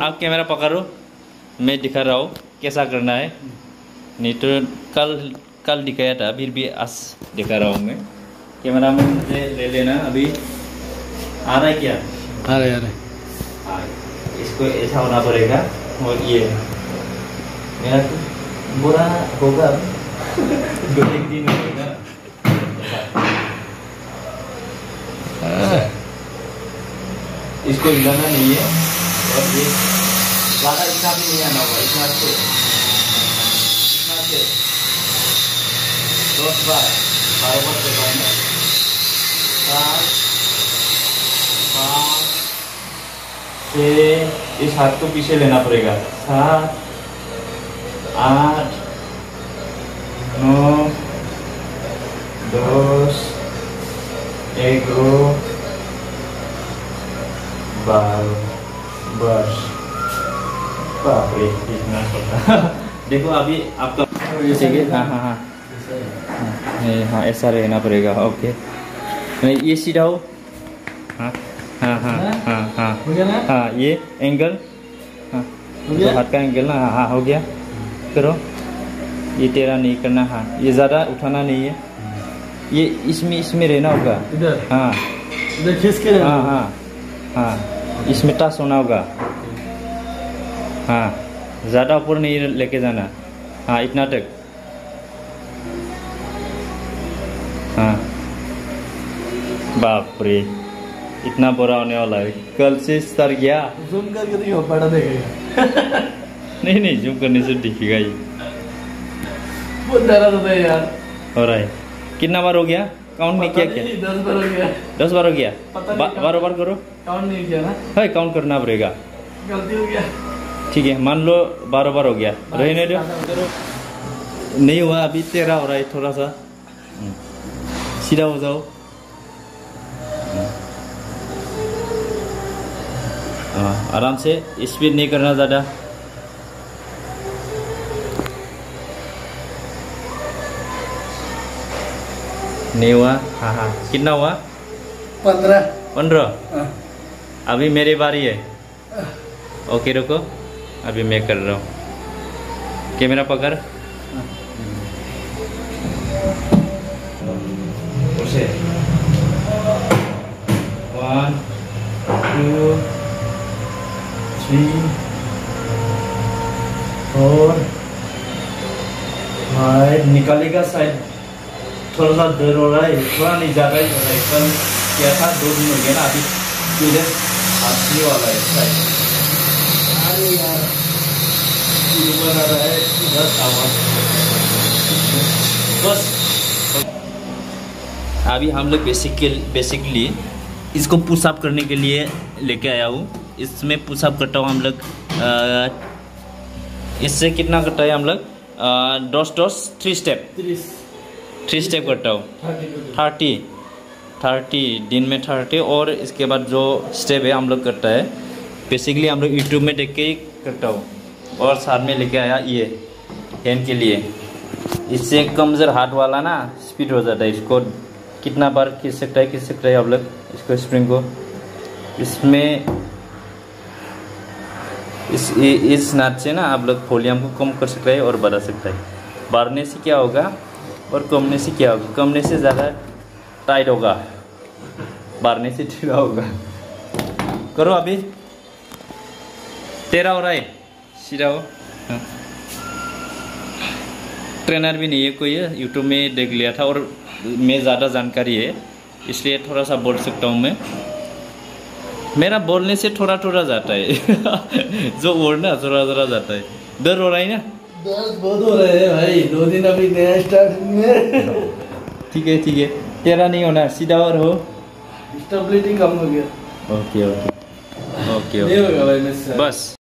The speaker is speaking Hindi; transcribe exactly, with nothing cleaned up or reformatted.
आप कैमरा पकड़ो, मैं दिखा रहा हूँ कैसा करना है। नहीं तो कल कल दिखाया था, फिर भी आज दिखा रहा हूँ मैं। कैमरा में मुझे ले लेना। अभी आ रहा है क्या? आ रहा है, आ रहा है। हाँ, इसको ऐसा होना पड़ेगा। और ये मेरा तो बुरा होगा दो एक दिन होगा। इसको हिलाना नहीं है। और ये ज़्यादा इतना भी नहीं आना होगा, इतना से इतना से दस बार बारह बार करवाना। सात पाँच छः, इस हाथ को पीछे लेना पड़ेगा। सात आठ नौ दस ग्यारह बारह बस। बाप रे इतना छोटा। देखो अभी आपका ठीक है। हाँ हाँ हाँ हाँ हाँ ऐसा रहना पड़ेगा। ओके ये सीधा हो। हाँ हाँ हाँ हाँ हाँ हो गया ना? हाँ ये एंगल, हाँ तो हाथ का एंगल ना। हाँ हाँ हो गया। करो, ये तेरा नहीं करना। हाँ ये ज़्यादा उठाना नहीं है, ये इसमें इसमें रहना होगा। इधर हाँ इधर खींच के हाँ हाँ हाँ इसमें टच होना होगा। हाँ ज़्यादा ऊपर नहीं लेके जाना। हाँ इतना तक। हाँ बाप रे इतना बुरा होने वाला है। कल से सर गया। जूम करके नहीं हो पड़ा देखेगा। नहीं नहीं जूम करने से दिखेगा ही। बहुत डरा था यार। हो रहा है। कितना बार हो गया? काउंट नहीं किया क्या? दस बार हो गया। दस बार हो गया। पता नहीं बा, कहाँ- बार बार करो। काउंट नहीं किया ना? है काउंट करना पड़ेगा। गलती हो गया। ठीक है मान लो बारह बार हो गया। रहने दो। नहीं हुआ अभी तेरह हो रहा है थोड़ा सा। सीधा हो जाओ। हाँ आराम से, स्पीड नहीं करना ज़्यादा। नहीं हुआ। हाँ हाँ कितना हुआ? पंद्रह। पंद्रह। अभी मेरी बारी है। ओके रुको, अभी मैं कर रहा हूँ। कैमरा पकड़। One two three four five. निकालेगा साइड। थोड़ा सा डर हो रहा है, थोड़ा नहीं ज़्यादा ही हो रहा है। कल क्या था, दो दिन हो गया ना। अभी इधर हाथी वाला है साइड। अरे यार आ रहा है बस आवाज। बस अभी हम लोग बेसिकली बेसिकली इसको पुशअप करने के लिए लेके आया हूँ। इसमें पुशअप करता हूँ हम लोग। इससे कितना करता है हम लोग? दस दस थ्री स्टेप थ्री स्टेप करता हूँ। थर्टी थर्टी दिन में थर्टी। और इसके बाद जो स्टेप है हम लोग करता है बेसिकली हम लोग यूट्यूब में देख के ही करता हूँ। और साथ में लेके आया ये हैंड के लिए। इससे कमज़ोर हाथ वाला ना स्पीड हो जाता है। इसको कितना बार खींच सकता है खींच सकता है आप लोग इसको, स्प्रिंग को। इसमें इस इस नाट से ना आप लोग वॉल्यूम को कम कर सकते हैं और बढ़ा सकता है। बढ़ने से क्या होगा और कमने से क्या होगा? कमने से ज़्यादा टाइट होगा, बढ़ने से ढीला होगा। करो अभी। तेरा हो रहा है, सीधा हो। हाँ। ट्रेनर भी नहीं है कोई, है यूट्यूब में देख लिया था और मैं ज़्यादा जानकारी है इसलिए थोड़ा सा बोल सकता हूँ मैं। मेरा बोलने से थोड़ा थोड़ा जाता है जो वर्ड ना थोड़ा थोड़ा जाता है। डर हो रहा है ना? दर्द बहुत हो रहे हैं भाई, दो दिन अभी नया स्टार्ट में। ठीक है ठीक है, तेरा नहीं होना, सीधा और हो। स्टेबिलिटी कम हो गया। ओके ओके ओके नहीं होगा भाई मेरे से। बस।